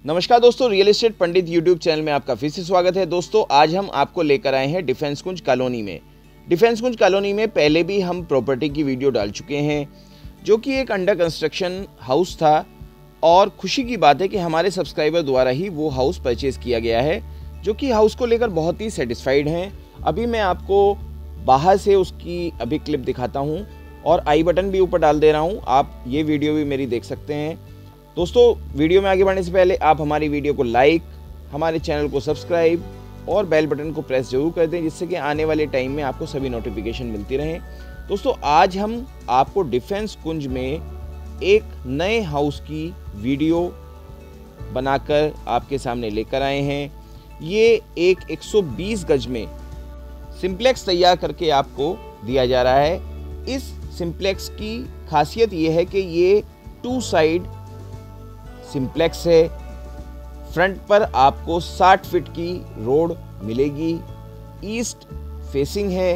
नमस्कार दोस्तों, real estate Pandit YouTube channel में आपका फिर से स्वागत है। दोस्तों आज हम आपको लेकर आए हैं डिफेंस कुंज कॉलोनी में। डिफेंस कुंज कॉलोनी में पहले भी हम प्रॉपर्टी की वीडियो डाल चुके हैं, जो कि एक अंडर कंस्ट्रक्शन हाउस था और खुशी की बात है कि हमारे सब्सक्राइबर द्वारा ही वो हाउस परचेज किया गया है, जो कि हाउस को लेकर बहुत ही सेटिस्फाइड हैं। अभी मैं आपको बाहर से उसकी अभी क्लिप दिखाता हूँ और आई बटन भी ऊपर डाल दे रहा हूँ, आप ये वीडियो भी मेरी देख सकते हैं। दोस्तों वीडियो में आगे बढ़ने से पहले आप हमारी वीडियो को लाइक, हमारे चैनल को सब्सक्राइब और बेल बटन को प्रेस जरूर कर दें, जिससे कि आने वाले टाइम में आपको सभी नोटिफिकेशन मिलती रहें। दोस्तों आज हम आपको डिफेंस कुंज में एक नए हाउस की वीडियो बनाकर आपके सामने लेकर आए हैं। ये एक 120 गज में सिंप्लेक्स तैयार करके आपको दिया जा रहा है। इस सिंप्लेक्स की खासियत ये है कि ये 2 साइड सिंप्लेक्स है। फ्रंट पर आपको 60 फीट की रोड मिलेगी, ईस्ट फेसिंग है,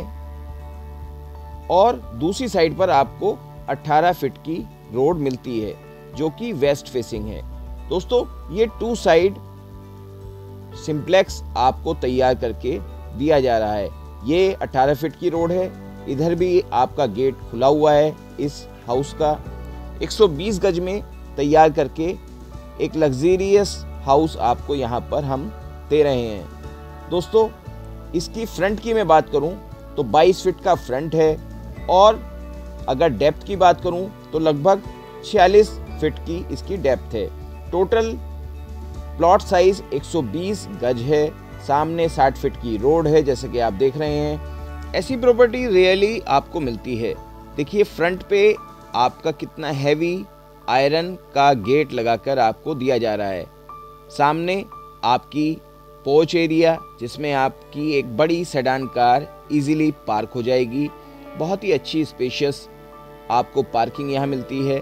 और दूसरी साइड पर आपको 18 फीट की रोड मिलती है जो कि वेस्ट फेसिंग है। दोस्तों ये 2 साइड सिंप्लेक्स आपको तैयार करके दिया जा रहा है। ये 18 फीट की रोड है, इधर भी आपका गेट खुला हुआ है। इस हाउस का 120 गज में तैयार करके एक लग्जरियस हाउस आपको यहाँ पर हम दे रहे हैं। दोस्तों इसकी फ्रंट की मैं बात करूँ तो 22 फीट का फ्रंट है, और अगर डेप्थ की बात करूँ तो लगभग 46 फीट की इसकी डेप्थ है। टोटल प्लॉट साइज 120 गज है, सामने 60 फीट की रोड है जैसे कि आप देख रहे हैं। ऐसी प्रॉपर्टी रियली आपको मिलती है। देखिए फ्रंट पे आपका कितना हैवी आयरन का गेट लगाकर आपको दिया जा रहा है। सामने आपकी पोर्च एरिया, जिसमें आपकी एक बड़ी सेडान कार इजीली पार्क हो जाएगी। बहुत ही अच्छी स्पेशियस आपको पार्किंग यहाँ मिलती है।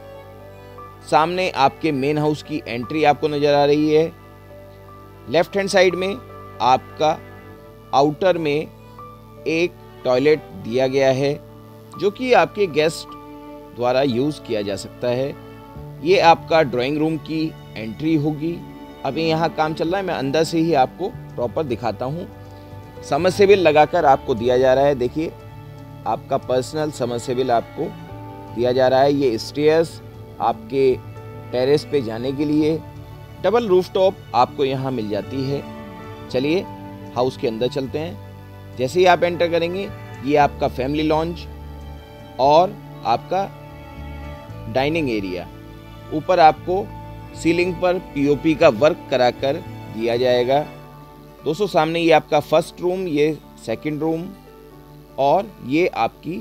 सामने आपके मेन हाउस की एंट्री आपको नज़र आ रही है। लेफ्ट हैंड साइड में आपका आउटर में एक टॉयलेट दिया गया है, जो कि आपके गेस्ट द्वारा यूज़ किया जा सकता है। ये आपका ड्राइंग रूम की एंट्री होगी। अभी यहाँ काम चल रहा है, मैं अंदर से ही आपको प्रॉपर दिखाता हूँ। समरसेबिल लगाकर आपको दिया जा रहा है। देखिए आपका पर्सनल समरसेबिल आपको दिया जा रहा है। ये स्टेयर्स आपके टेरेस पे जाने के लिए, डबल रूफटॉप आपको यहाँ मिल जाती है। चलिए हाउस के अंदर चलते हैं। जैसे ही आप एंटर करेंगे ये आपका फैमिली लॉन्ज और आपका डाइनिंग एरिया। ऊपर आपको सीलिंग पर पीओपी का वर्क कराकर दिया जाएगा। दोस्तों सामने ये आपका फर्स्ट रूम, ये सेकंड रूम, और ये आपकी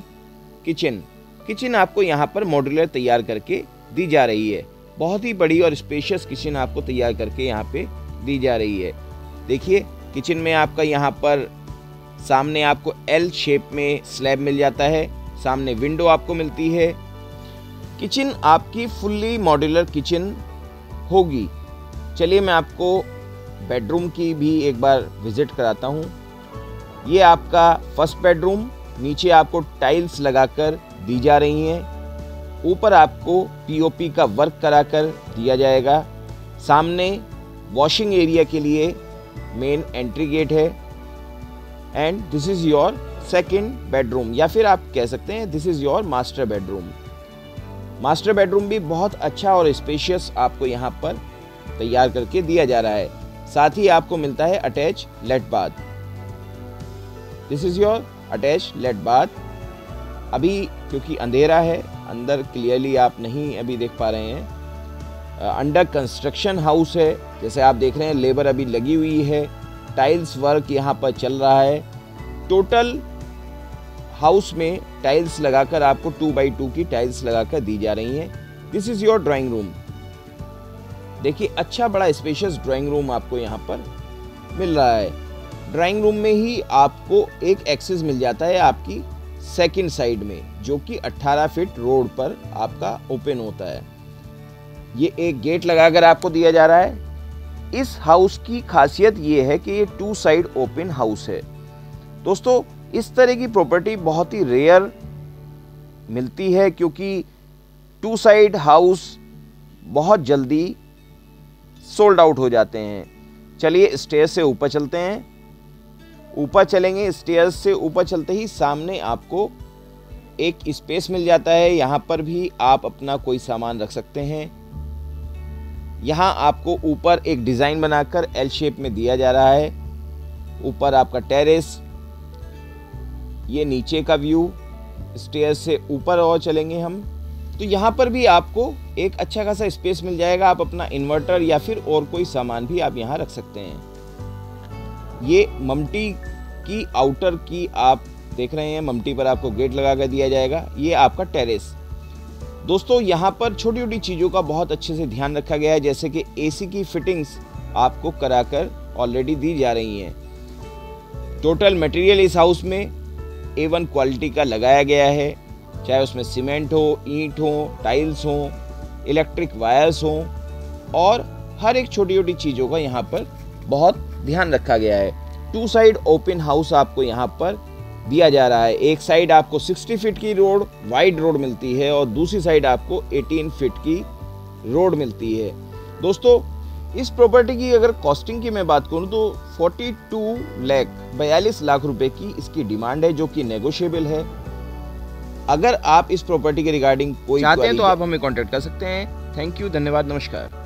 किचन आपको यहाँ पर मॉड्यूलर तैयार करके दी जा रही है। बहुत ही बड़ी और स्पेशियस किचन आपको तैयार करके यहाँ पे दी जा रही है। देखिए किचन में आपका यहाँ पर सामने आपको एल शेप में स्लैब मिल जाता है। सामने विंडो आपको मिलती है। किचन आपकी फुल्ली मॉड्यूलर किचन होगी। चलिए मैं आपको बेडरूम की भी एक बार विजिट कराता हूँ। ये आपका फर्स्ट बेडरूम, नीचे आपको टाइल्स लगाकर दी जा रही हैं। ऊपर आपको पीओपी का वर्क कराकर दिया जाएगा। सामने वॉशिंग एरिया के लिए मेन एंट्री गेट है, and this is your second bedroom, या फिर आप कह सकते हैं this is your master bedroom. Master bedroom भी बहुत अच्छा और स्पेशियस आपको यहाँ पर तैयार करके दिया जा रहा है। साथ ही आपको मिलता है attached bath. This is your attached bath. अभी क्योंकि अंधेरा है, अंदर क्लियरली आप नहीं अभी देख पा रहे हैं। अंडर कंस्ट्रक्शन हाउस है, जैसे आप देख रहे हैं। लेबर अभी लगी हुई है, टाइल्स वर्क यहाँ पर चल रहा है। टोटल हाउस में टाइल्स लगाकर आपको 2x2 की टाइल्स लगाकर दी जा रही हैं। This is your drawing room. देखिए अच्छा बड़ा स्पेशियस ड्राइंग रूम आपको यहाँ पर मिल रहा है। ड्राइंग रूम में ही आपको एक एक्सेस मिल जाता है आपकी सेकंड साइड में, जो कि 18 फीट रोड पर आपका ओपन होता है। ये एक गेट लगाकर आपको दिया जा रहा है। इस हाउस की खासियत ये है कि ये 2 साइड ओपन हाउस है। दोस्तों इस तरह की प्रॉपर्टी बहुत ही रेयर मिलती है, क्योंकि 2 साइड हाउस बहुत जल्दी सोल्ड आउट हो जाते हैं। चलिए स्टेयर्स से ऊपर चलते हैं। ऊपर चलेंगे, स्टेयर्स से ऊपर चलते ही सामने आपको एक स्पेस मिल जाता है। यहाँ पर भी आप अपना कोई सामान रख सकते हैं। यहाँ आपको ऊपर एक डिज़ाइन बनाकर एल शेप में दिया जा रहा है। ऊपर आपका टेरेस, ये नीचे का व्यू। स्टेयर्स से ऊपर और चलेंगे हम तो यहाँ पर भी आपको एक अच्छा खासा स्पेस मिल जाएगा। आप अपना इन्वर्टर या फिर और कोई सामान भी आप यहाँ रख सकते हैं। ये ममटी की आउटर की आप देख रहे हैं, ममटी पर आपको गेट लगा कर दिया जाएगा। ये आपका टेरेस। दोस्तों यहाँ पर छोटी छोटी चीज़ों का बहुत अच्छे से ध्यान रखा गया है, जैसे कि एसी की फिटिंग्स आपको कराकर ऑलरेडी दी जा रही हैं। टोटल मटेरियल इस हाउस में A1 क्वालिटी का लगाया गया है, चाहे उसमें सीमेंट हो, ईंट हो, टाइल्स हो, इलेक्ट्रिक वायर्स हो, और हर एक छोटी छोटी चीज़ों का यहाँ पर बहुत ध्यान रखा गया है। 2 साइड ओपन हाउस आपको यहाँ पर दिया जा रहा है। एक साइड आपको 60 फीट की रोड, वाइड रोड मिलती है, और दूसरी साइड आपको 18 फीट की रोड मिलती है। दोस्तों इस प्रॉपर्टी की अगर कॉस्टिंग की मैं बात करूं तो 42 लाख रुपए की इसकी डिमांड है, जो कि नेगोशिएबल है। अगर आप इस प्रॉपर्टी के रिगार्डिंग कोई चाहते हैं तो आप हमें कांटेक्ट कर सकते हैं। थैंक यू, धन्यवाद, नमस्कार।